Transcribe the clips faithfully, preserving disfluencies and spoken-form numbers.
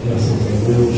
Graças a Deus,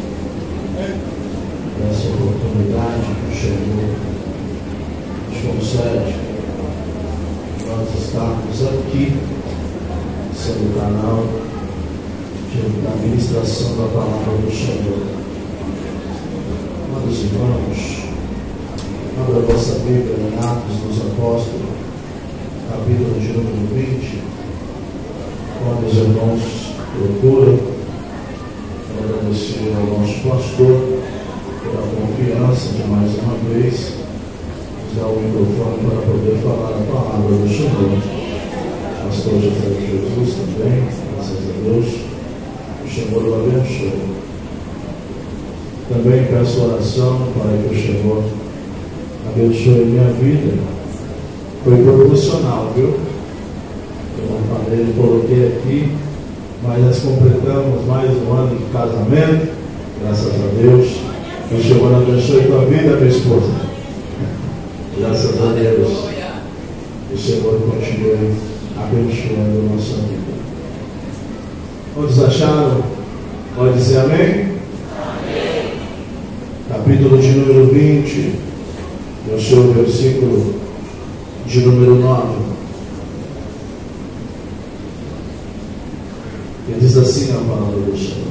essa oportunidade que o Senhor nos concede, nós estarmos aqui, sendo o canal da ministração da palavra do Senhor. Amados irmãos, abra a vossa Bíblia em Atos dos Apóstolos, capítulo de número vinte, quando os irmãos procuram. Agradecer ao nosso pastor pela confiança de mais uma vez nos dar o microfone para poder falar a palavra do Senhor. Pastor José Jesus também, graças a Deus, o Senhor o abençoe. Também peço oração para que o Senhor abençoe minha vida. Foi proporcional, viu? Eu não falei, coloquei aqui. Mas nós completamos mais um ano de casamento, graças a Deus. O Senhor abençoe a tua vida, minha esposa. Graças a Deus. O Senhor continue abençoando a nossa vida. Quantos acharam? Pode dizer amém? Amém. Capítulo de número vinte, o seu versículo de número nove. E diz assim a palavra do Senhor: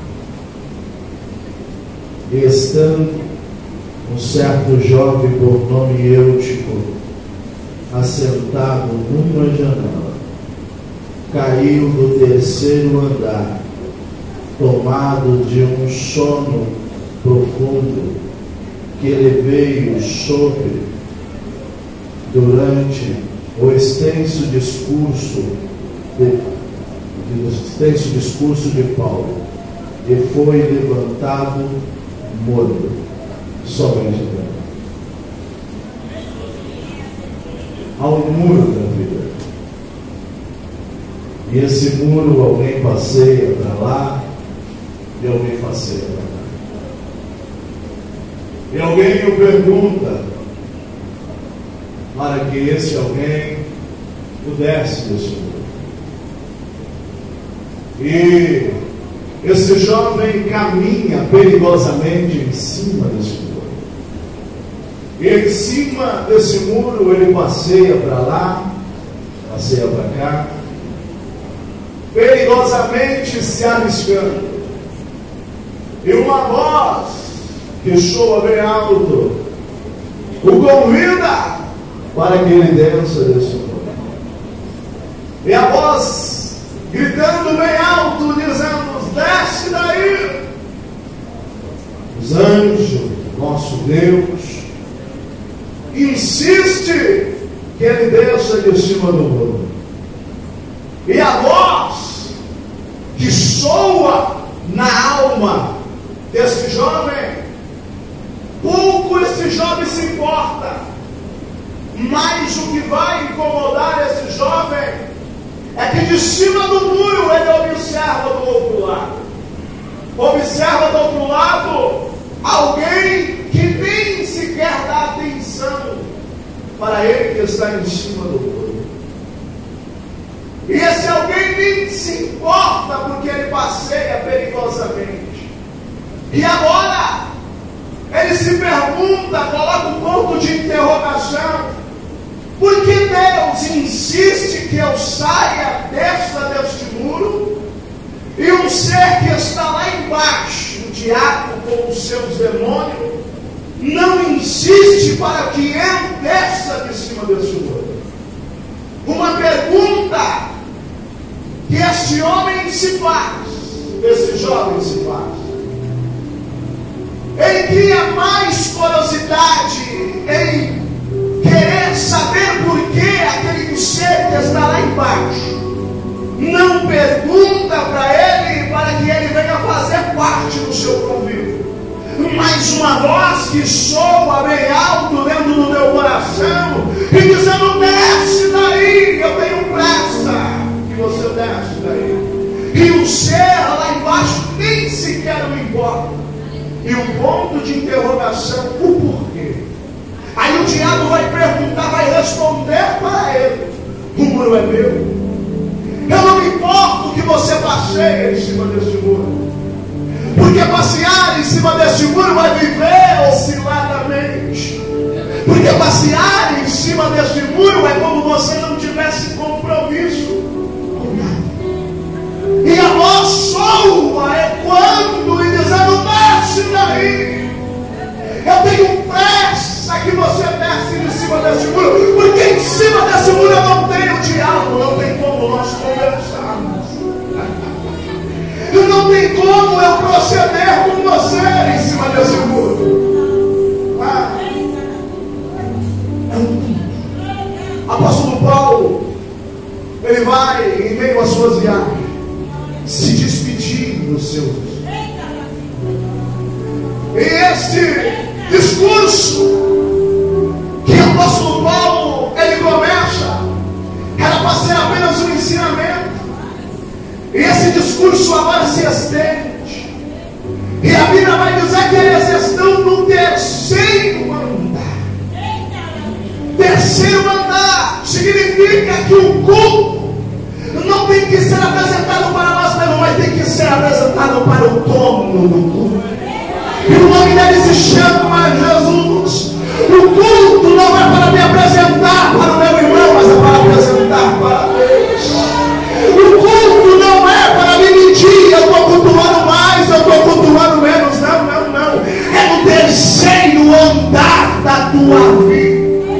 E estando um certo jovem por nome Eutico, assentado numa janela, caiu do terceiro andar, tomado de um sono profundo, que lhe veio sobre durante o extenso discurso de no extenso discurso de Paulo, e foi levantado morto. Somente Deus. Há um muro da vida, e esse muro alguém passeia para lá e alguém passeia para cá, e alguém me pergunta para que esse alguém pudesse desse muro. E esse jovem caminha perigosamente em cima desse muro. E em cima desse muro ele passeia para lá, passeia para cá, perigosamente se arriscando. E uma voz que soa bem alto o convida para que ele desça desse muro. E a voz gritando bem alto, dizendo: desce daí. Os anjos, nosso Deus, insiste que ele desça de cima do muro. E a voz que soa na alma desse jovem, pouco esse jovem se importa, mas o que vai incomodar esse jovem é que de cima do muro ele observa do outro lado. Observa do outro lado alguém que nem sequer dá atenção para ele que está em cima do muro. E esse alguém nem se importa porque ele passeia perigosamente. E agora ele se pergunta, coloca um ponto de interrogação: por que Deus insiste que eu saia, desça deste muro, e um ser que está lá embaixo, o diabo com os seus demônios, não insiste para que eu desça de cima deste muro? Uma pergunta que este homem se faz, esse jovem se faz. Ele cria mais curiosidade em querer saber por que aquele ser que está lá embaixo não pergunta para ele, para que ele venha fazer parte do seu convívio. Mas uma voz que soa bem alto dentro do teu coração e dizendo: desce daí, eu tenho pressa que você desce daí. E o ser lá embaixo nem sequer me importa. E o ponto de interrogação, o porquê. Aí o diabo vai perguntar, vai responder para ele: o muro é meu. Eu não me importa o que você passeia em cima desse muro, porque passear em cima desse muro vai viver osciladamente. Porque passear em cima desse muro é como você não tivesse compromisso com nada. E a voz soa ecoando e dizendo: desce daí. Eu tenho pressa que você desce de cima desse muro, porque em cima desse muro eu não tenho diálogo, não tem como nós conversarmos. Não tem como eu proceder com você em cima desse muro. Ah. Apóstolo Paulo, ele vai em meio às suas viagens se despedir dos seus. E este discurso que o apóstolo Paulo ele começa era para ser apenas um ensinamento. E esse discurso agora se estende. E a Bíblia vai dizer que eles estão no terceiro andar. Terceiro andar significa que o culto não tem que ser apresentado para nós mesmos, mas tem que ser apresentado para o dono do culto. E o nome dele se chama Jesus. O culto não é para me apresentar para o meu irmão, mas é para apresentar para Deus. O culto não é para me medir, eu estou cultuando mais, eu estou cultuando menos. Não, não, não. É no terceiro andar da tua vida.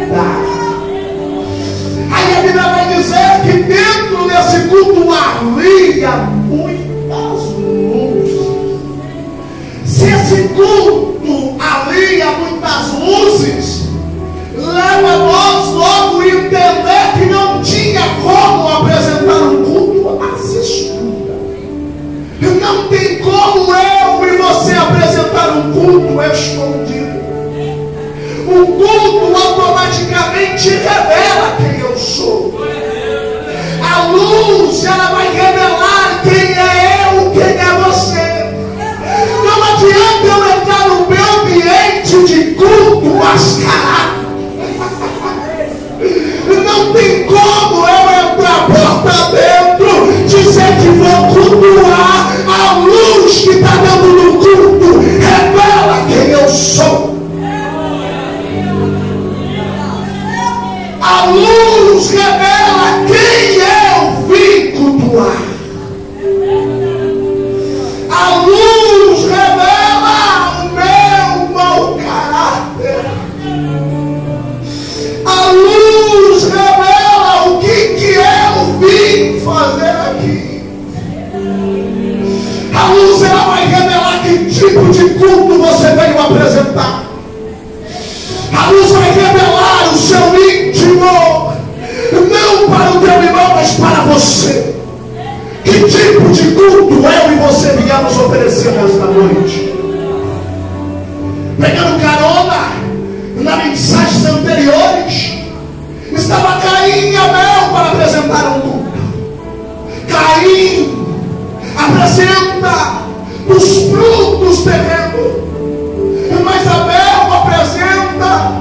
Aí a Bíblia vai dizer que dentro desse culto havia muitas luzes. Se esse culto havia muitas luzes, leva nós logo a entender que não tinha como apresentar um culto às escuras. Não tem como eu e você apresentar um culto escondido. O culto automaticamente revela quem eu sou. A luz, ela vai revelar quem é eu, quem é você. Não adianta eu entrar no meu ambiente de culto mascarado. Não tem como eu entrar porta dentro, dizer que vou cultuar. A luz que está dentro do culto revela quem eu sou. A luz revela quem eu vim cultuar. A luz revela o meu mau caráter. A luz revela o que, que eu vim fazer aqui. A luz ela vai revelar que tipo de culto você veio apresentar. A luz vai revelar o seu íntimo, não para o teu irmão, mas para você. Que tipo de culto eu e você viemos oferecer nesta noite? Pegando carona na mensagens anteriores, estava Caim e Abel para apresentar um culto. Caim apresenta os frutos terrenos, mas Abel apresenta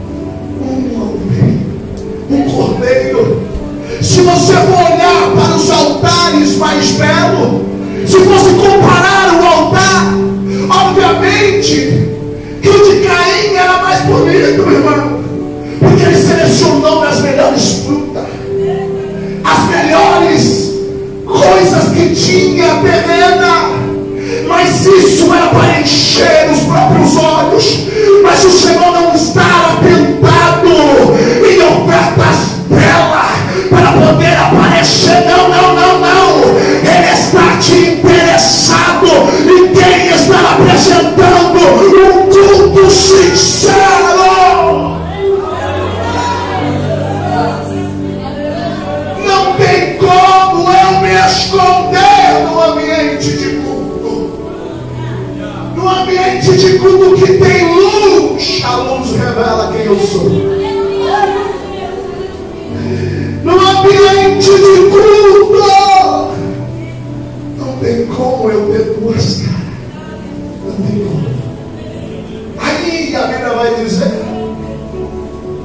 um cordeiro. Se você for olhar para os altares mais belos, se fosse comparar o altar, obviamente que o de Caim era mais bonito, irmão, porque ele selecionou das melhores frutas, as melhores coisas que tinha terrena. Mas isso era para encher os próprios olhos. Mas o Senhor não está atentado em ofertas belas para poder aparecer. Não, não, não, não. Ele está te interessado em quem está apresentando um culto sincero. Não tem como eu me esconder no ambiente de culto. No ambiente de culto que tem luz, a luz revela quem eu sou. No ambiente de culto, não tem como eu ter duas caras. Não tem como. Aí a Bíblia vai dizer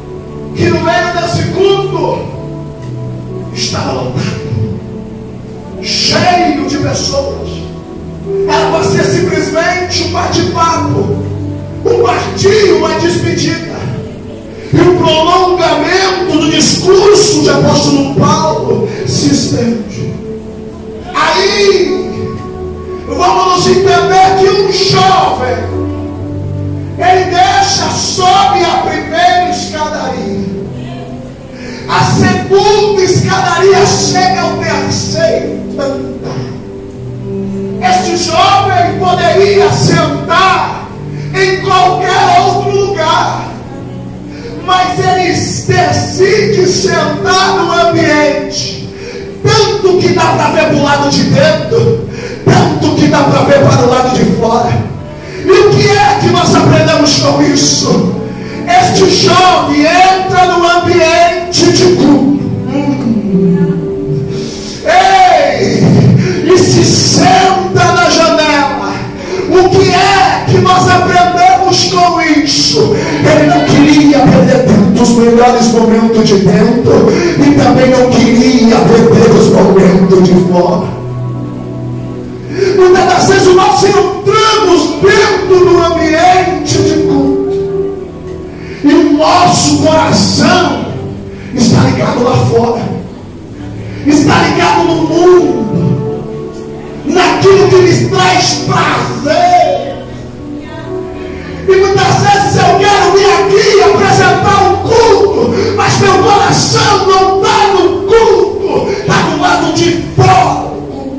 que no meio desse culto estava lotado. cheio de pessoas. Era para ser simplesmente um bate-papo, um partilho, uma despedida. E o prolongamento do discurso de apóstolo Paulo se estende. Aí, vamos entender que um jovem, ele deixa, sobe a primeira escadaria, a segunda escadaria chega ao terceiro andar. Este jovem poderia sentar em qualquer outro lugar, mas ele decide sentar no ambiente, tanto que dá para ver para o lado de dentro, tanto que dá para ver para o lado de fora. E o que é que nós aprendemos com isso? Este jovem entra no ambiente de culto, hum. Ei, e se senta na janela. O que é que nós aprendemos com isso? Ele não queria perder tanto os melhores momentos de dentro, e também não queria perder os momentos de fora. Muitas das vezes nós entramos dentro do ambiente de culto, e o nosso coração está ligado lá fora, está ligado no mundo, naquilo que lhes traz prazer. E muitas vezes eu quero vir aqui apresentar um culto, mas meu coração não está no culto, está do lado de fora.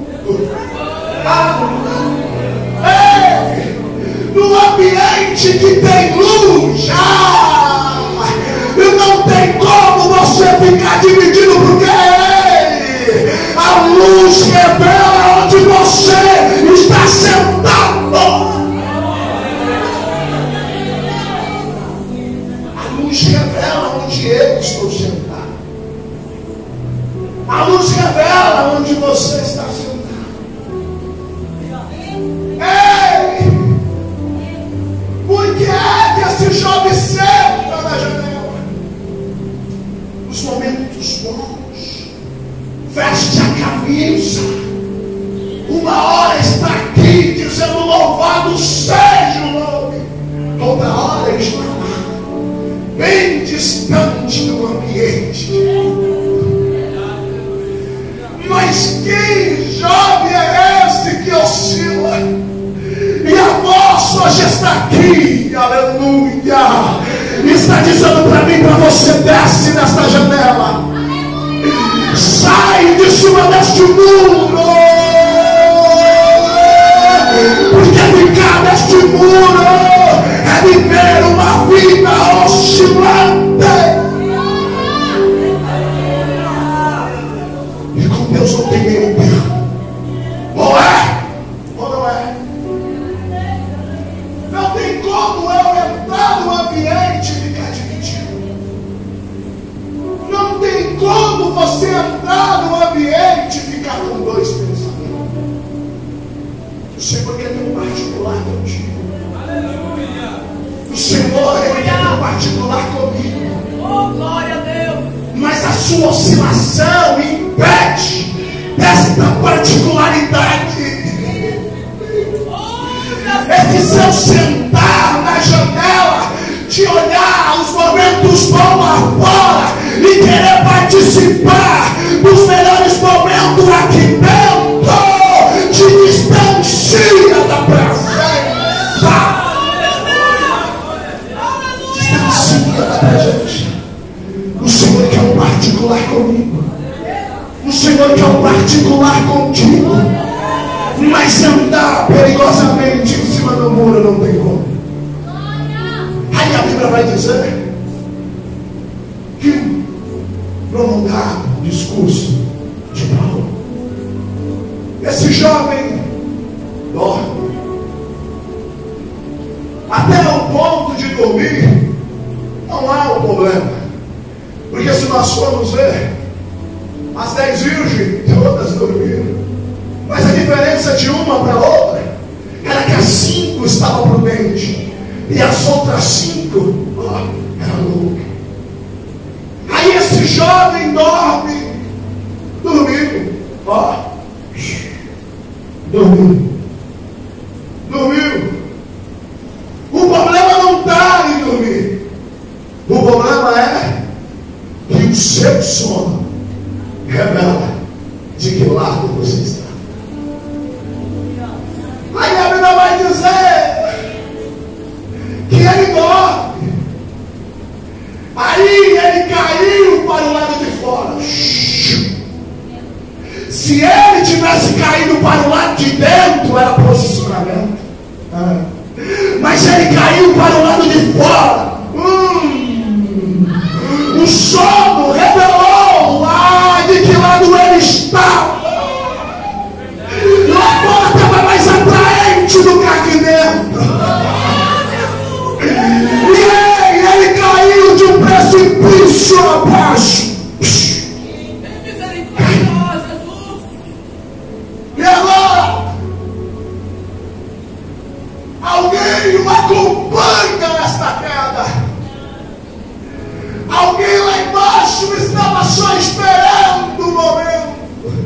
Ei, no ambiente que tem luz, ah, e não tem como você ficar dividido, porque ei, a luz revela onde você está sentado. A luz revela onde eu estou sentado. A luz revela onde você está sentado. Ei! Por que é que esse jovem senta na janela? Nos momentos bons, veste a camisa, uma hora está aqui dizendo louvado seja o nome, outra hora está lá, bem distante do ambiente. Mas que jovem é esse que oscila? E a voz hoje está aqui, aleluia, está dizendo para mim, para você, desce nesta janela, sai de cima deste muro, porque ficar neste muro é viver uma vida oscilante. E com Deus não tem meio termo. Ou é? Ou não é? Não tem como eu entrar no ambiente e ficar dividido. Não tem como você entrar no ambiente e ficar com dois pensamentos. O Senhor quer ter um particular contigo. O Senhor quer ter um particular comigo. Oh, glória a Deus! Mas a sua oscilação impede desta particularidade. Esse seu sentar na janela, de olhar os momentos bons lá fora e querer participar dos melhores momentos aqui dentro, te distancia da presença. Distancia da presença. O Senhor quer um particular comigo. O Senhor quer um particular contigo. Mas andar perigosamente em cima do muro não tem como. Aí a Bíblia vai dizer que prolongar o discurso de Paulo, esse jovem dorme até o ponto de dormir. Não há um problema, porque se nós formos ver, as dez virgens todas dormiram. Mas a diferença de uma para outra era que as cinco estavam prudentes e as outras cinco oh, eram loucas. Aí esse jovem dorme, dormindo, ó, oh, Dormiu. Dormiu. O problema não está em dormir. O problema é que o seu sono revela de que lado você está. Aí a Bíblia vai dizer que ele dorme. Aí ele caiu para o lado de fora. Se ele tivesse caído para o lado de dentro, era posicionamento. Ah. Mas ele caiu para o lado de fora. Hum. O sono revelou lá de que lado ele estava. Lá fora estava mais atraente do que aqui dentro. E ele caiu de um precipício abaixo. E agora, alguém o acompanha nesta queda. Alguém lá embaixo estava só esperando o momento.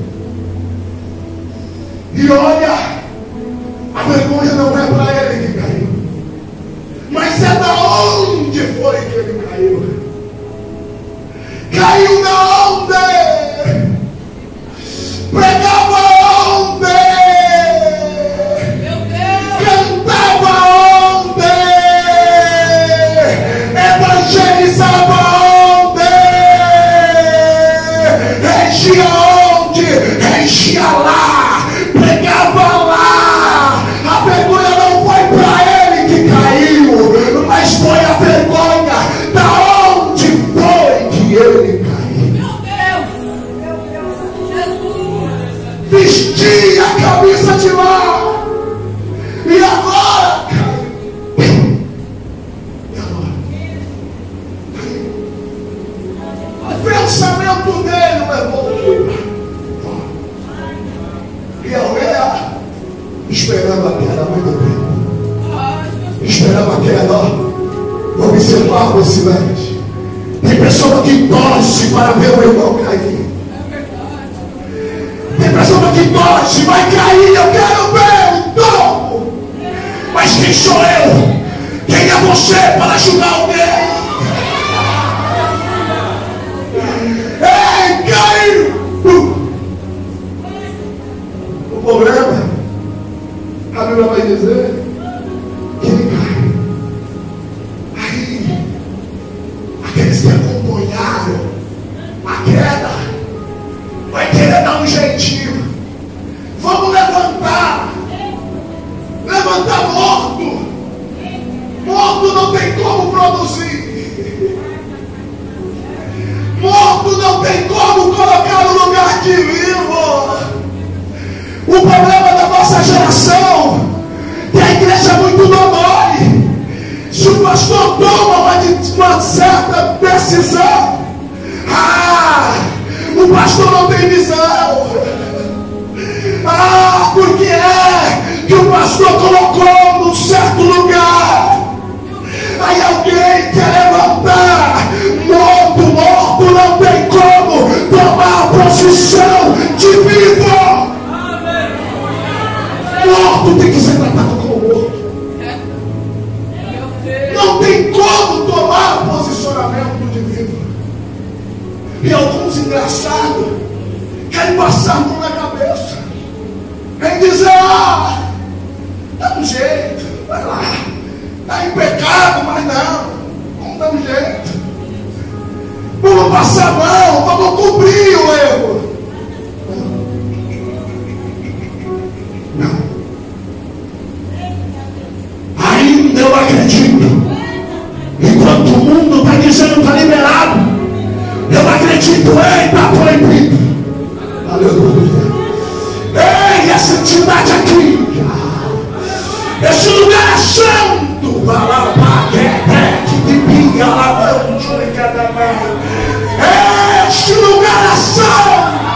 E olha, a vergonha não é para ele que caiu, mas é da onde foi que ele caiu. Caiu da onde? Pregava onde? Meu Deus! Cantava onde? Evangelizava onde? Regia onde? Regia lá. Pregava lá. A vergonha não foi para ele que caiu, mas foi a vergonha da onde foi que ele caiu. Meu Deus! Meu Deus! Jesus! Vestia a camisa de lá. E agora caiu. E agora? O pensamento dele levou ele. E a mulher esperando a queda há muito tempo. Esperando a queda, ó. Observava o silêncio. Tem pessoa que torce para ver o irmão cair. Tem pessoa que torce, vai cair, eu quero ver o topo. Mas quem sou eu? Quem é você para ajudar alguém? Ei, caiu! O problema, a Bíblia vai dizer que ele cai. Aí, aqueles que acompanharam a queda vai querer dar um jeitinho. Vamos levantar. Levantar morto. Morto não tem como produzir. Morto não tem como colocar no lugar de vivo. O problema da nossa geração é que a igreja é muito dodói. Se o pastor toma uma, uma certa decisão, ah, o pastor não tem visão. Ah, porque é que o pastor colocou num certo lugar. Aí alguém quer levantar. Morto, morto não tem como tomar a posição de vivo. Morto tem que ser tratado como morto. Não tem como tomar posicionamento de vivo. E alguns engraçados querem passar por na cabeça. Querem dizer, ah, dá um jeito, vai lá. Está em pecado, mas não. Vamos dar um jeito. Vamos passar a mão, vamos cobrir o erro. Não. Não. Ainda eu acredito. Enquanto o mundo está dizendo que está liberado, eu acredito, ei, está proibido. Aleluia. Ei, essa entidade aqui, esse lugar é santo. Este lugar é santo.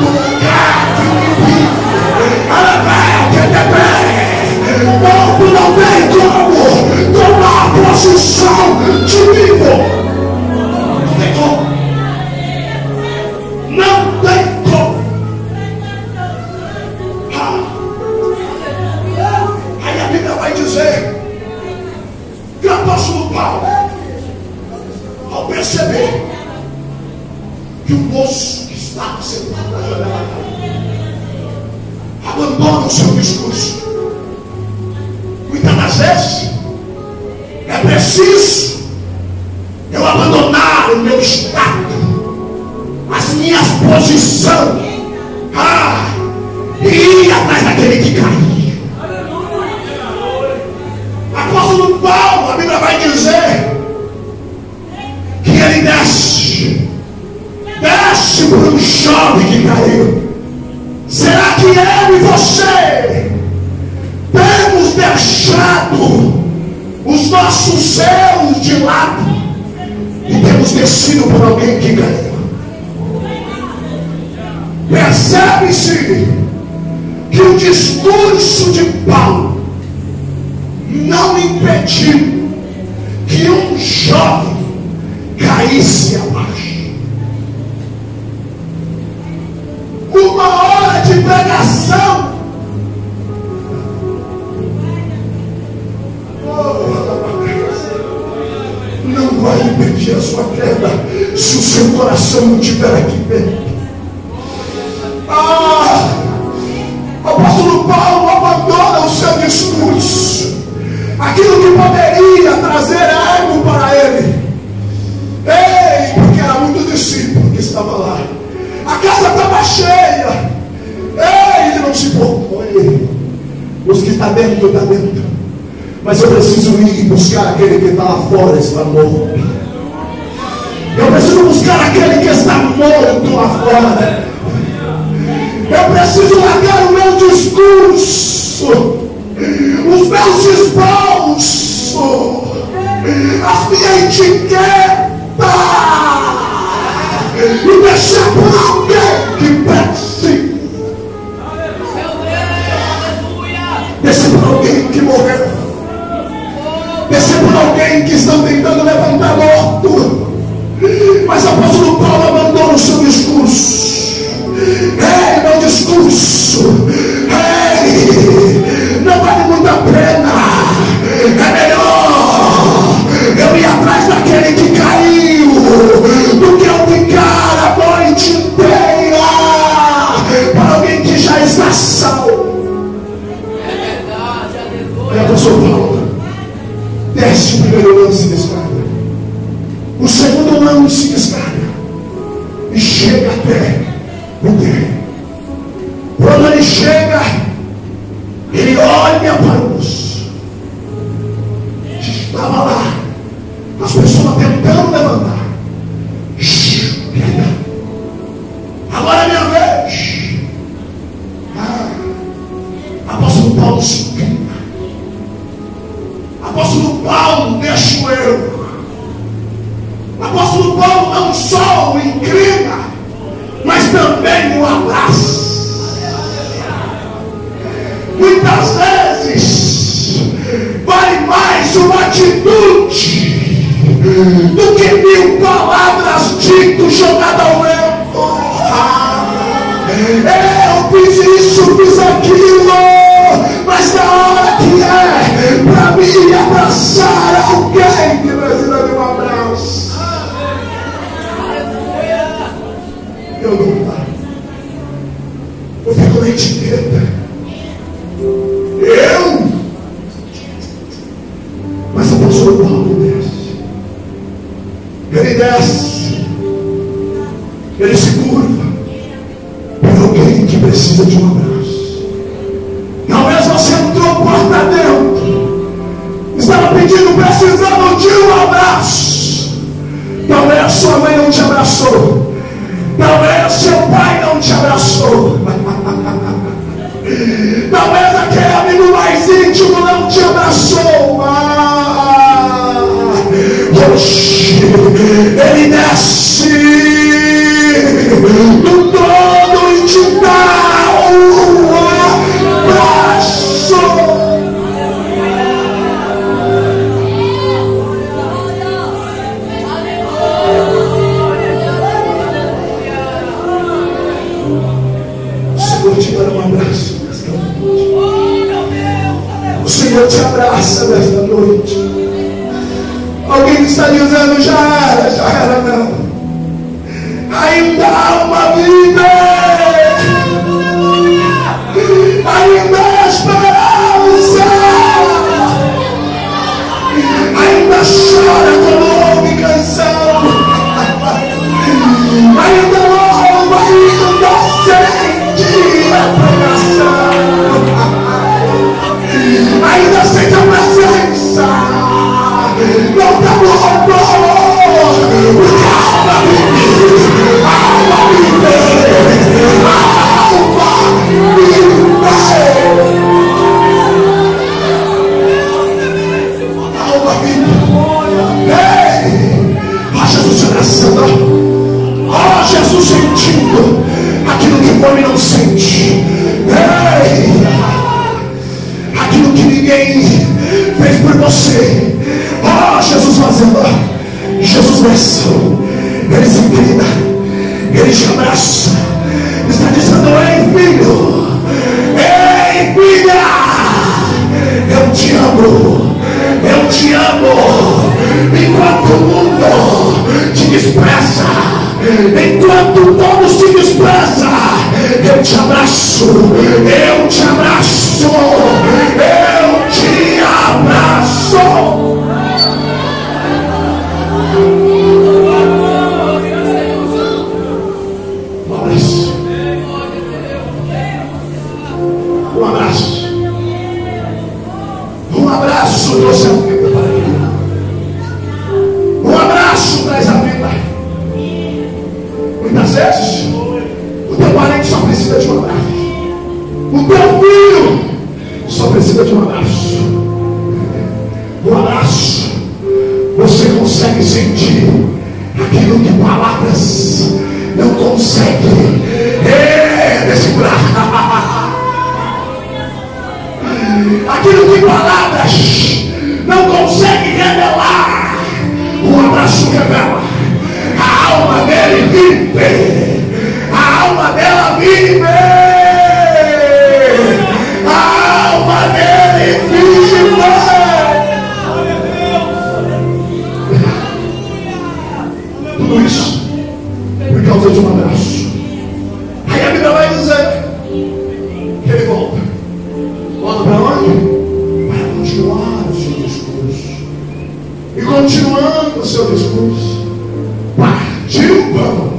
dizer que o apóstolo Paulo, ao perceber que o moço que estava sentado na janela abandona o seu discurso. Muitas das vezes é preciso eu abandonar o meu estado, as minhas posições, ah, e ir atrás daquele que caiu. Apóstolo Paulo, a Bíblia vai dizer que ele desce, desce por um jovem que caiu. Será que eu e você temos deixado os nossos erros de lado e temos descido por alguém que caiu? Percebe-se que o discurso de Paulo não impediu que um jovem caísse abaixo. Uma hora de pregação, não vai impedir a sua queda se o seu coração não estiver aqui perto. Ah, o apóstolo Paulo abandona o seu discurso, aquilo que poderia trazer ego para ele. Ei, porque era muito discípulo que estava lá, a casa estava cheia. Ei, ele não se propõe. Os que estão dentro, está dentro. Mas eu preciso ir buscar aquele que está lá fora, está morto. Eu preciso buscar aquele que está morto lá fora. Eu preciso largar o meu discurso, os meus esboços, a minha etiqueta, e deixar por alguém que precisa. Descer por alguém que morreu. Descer por alguém que estão tentando levantar morto. Mas o apóstolo Paulo abandona o seu discurso. Ei, meu discurso, ei, não vale muito a pena. É melhor eu ir atrás daquele que caiu do que eu ficar a noite inteira para alguém que já está salvo. É verdade, aleluia. É, apóstolo Paulo desce o primeiro lance de escada, o segundo lance de escada, e chega até o terreno. Quando ele chega, ele olha para o moço. Estava lá, as pessoas tentando levantar. Agora é minha vez. Ah, apóstolo Paulo se inclina. Apóstolo Paulo deixa o eu. Apóstolo Paulo não só o inclina, mas também o abraça. Muitas vezes vale mais uma atitude do que mil palavras ditas jogadas ao vento. Eu fiz isso, fiz aquilo, mas na hora que é para mim abraçar alguém que precisa de um abraço, eu não paro. Eu fico na etiqueta. Eu, mas o apóstolo Paulo desce. Ele desce. Ele se curva por alguém que precisa de um abraço. Talvez você entrou porta dentro, estava pedindo, precisando de um abraço. Talvez sua mãe não te abraçou. Talvez seu pai não te abraçou. Talvez aquele amigo mais íntimo não te abraçou. Ah, hoje ele desce do todo e te dá um abraço. O Senhor te dá um abraço. O Senhor Senhor te abraça nesta noite. Alguém está dizendo, já era, já era não. Ainda há uma vida. Ainda há esperança. Ainda chora quando ouve canção. Ainda louva, ainda sente a pregação. Ainda sente a presença. Não está louco. Porque a alma vive. A alma vive. A alma vive. A alma vive. Ei! Ó Jesus te abraçando. Ó Jesus sentindo aquilo que o homem não sente. Ei! Aquilo que ninguém fez por você. Ó oh, Jesus fazendo. Jesus desce. Ele se inclina. Ele te abraça. Está dizendo, ei filho. Ei filha. Eu te amo. Eu te amo. Enquanto o mundo te despreza, enquanto todos te desprezam, eu te abraço. Eu te abraço. Eu te abraço. Um abraço. Um abraço trouxe a vida para mim. Um abraço traz a vida. Muitas vezes o teu parente só precisa de um abraço. O teu filho só precisa de um abraço. Um abraço. Você consegue sentir aquilo que palavras não conseguem é, decifrar. Aquilo que palavras não conseguem revelar, um abraço revela. A alma dele vive. A alma dela vive. A alma dele vive. Tudo isso por causa de um abraço. Aí a Bíblia vai dizer que ele volta. Volta para onde? Para continuar o seu discurso. E continuando o seu discurso, partiu o pão.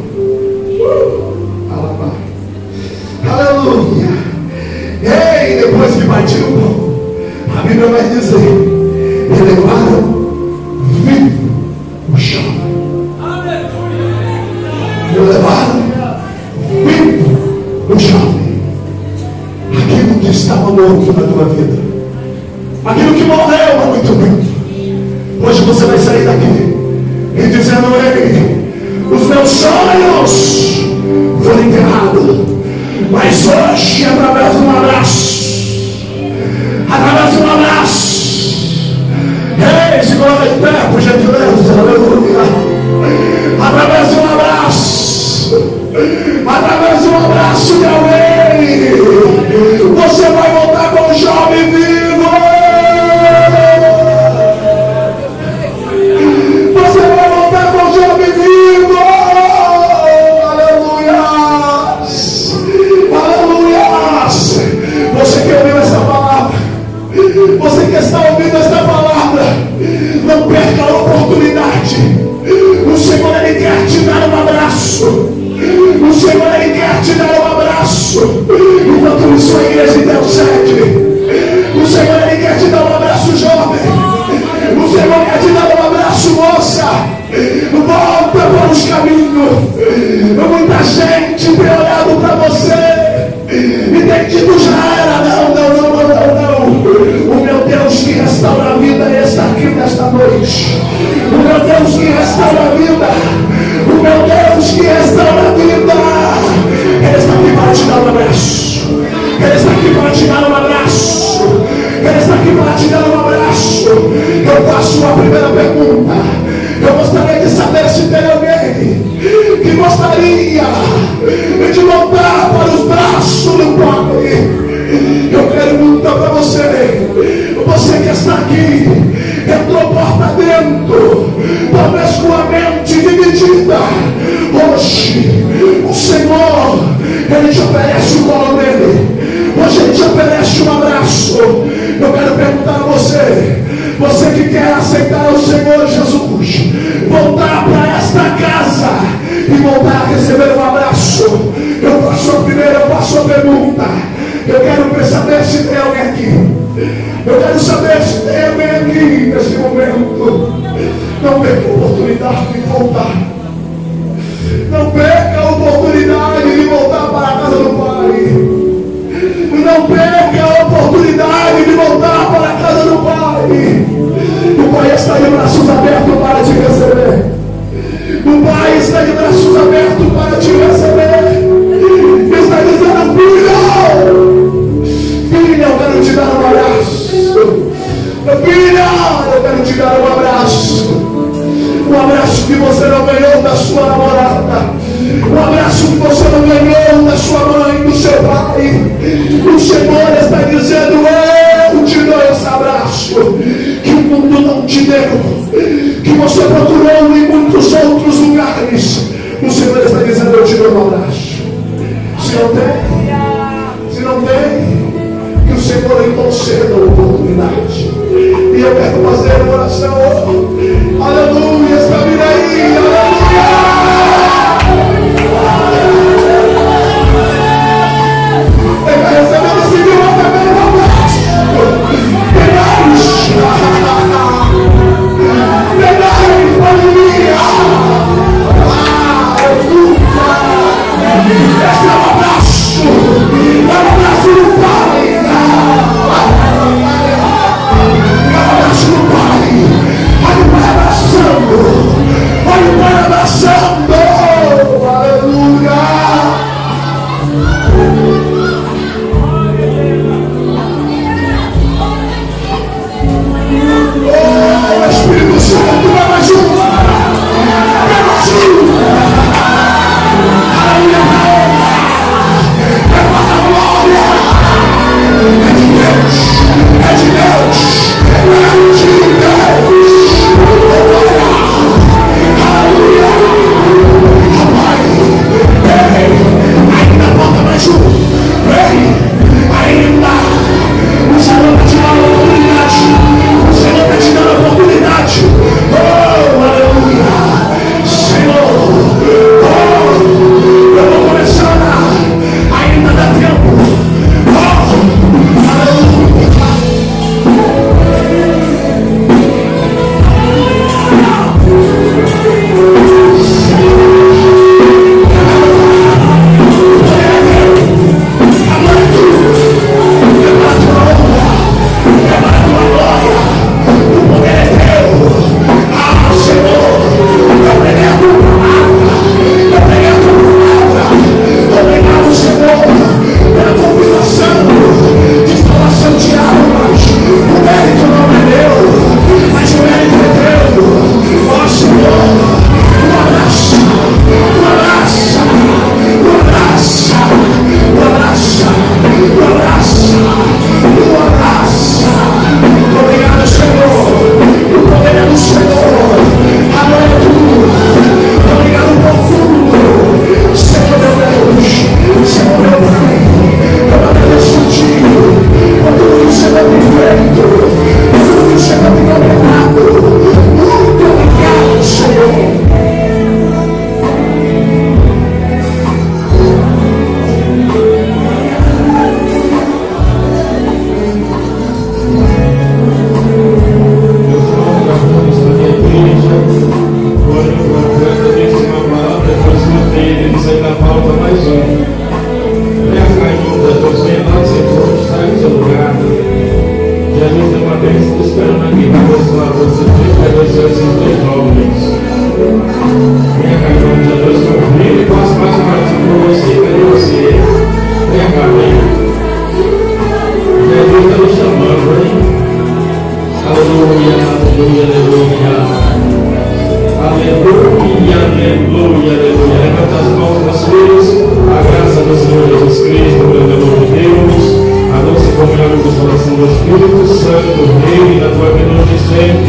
Uh, aleluia. E depois que partiu o pão, a Bíblia vai dizer, elevaram vivo o chão. Levaram vivo o jovem. Aquilo que estava morto na tua vida, aquilo que morreu há muito tempo, hoje você vai sair daqui e dizendo, ei, os meus sonhos foram enterrados, mas hoje, através de um abraço, através de um abraço, ei, se coloca de pé, por gentileza, aleluia. Através de um abraço, através de um abraço de alguém, você vai voltar com o jovem vivo. Você vai voltar com o jovem vivo. Aleluia. Aleluia. Você que ouviu essa palavra, você que está ouvindo esta palavra, não perca a oportunidade. O Senhor, Ele quer te dar um abraço. O Senhor, Ele quer te dar um abraço. Enquanto isso a igreja intercede, o Senhor, Ele quer te dar um abraço, jovem. O Senhor quer te dar um abraço, moça. Volta para os caminhos. Muita gente tem olhado para você e tem dito, já era. Não, não, não, não, não, não. O meu Deus que restaura a vida está aqui nesta noite. O meu Deus que restaura a vida. O meu Deus que restaura a vida. Ele está aqui para te dar um abraço. Ele está aqui para te dar um abraço. Ele está aqui para te dar um abraço. Eu faço a primeira pergunta. Eu gostaria de saber se tem alguém que gostaria de voltar para os braços do Pai. Eu quero perguntar para você. Você Eu quero saber se tem alguém aqui nesse momento. Não perca a oportunidade de voltar. Não perca a oportunidade de voltar para a casa do Pai. Não perca a oportunidade de voltar para a casa do Pai. O Pai está de braços abertos para te receber. O Pai está de braços abertos para te receber. Está dizendo: filho, filha, eu quero te dar um abraço. Filha, eu quero te dar um abraço. Um abraço que você não ganhou da sua namorada. Um abraço que você não ganhou da sua mãe, do seu pai. O Senhor está dizendo: eu te dou esse abraço que o mundo não te deu, que você procurou em muitos outros lugares. O Senhor está dizendo: eu te dou um abraço. Se não tem, se não tem, que o Senhor então conceda a oportunidade. E eu quero fazer uma oração. Aleluia, está vindo aí, aleluia. Ele vai receber esse dia também, um abraço. Pegares, pegares, aleluia. Esse é um abraço, é um abraço do Pai. Do Pai, olha o Pai abraçando, olha o Pai abraçando, aleluia. Oh, Espírito Santo, vai mais um, vai mais um, aleluia, é para a glória, é de Deus, é de Deus. Espírito Santo, Rei da tua vida hoje e sempre.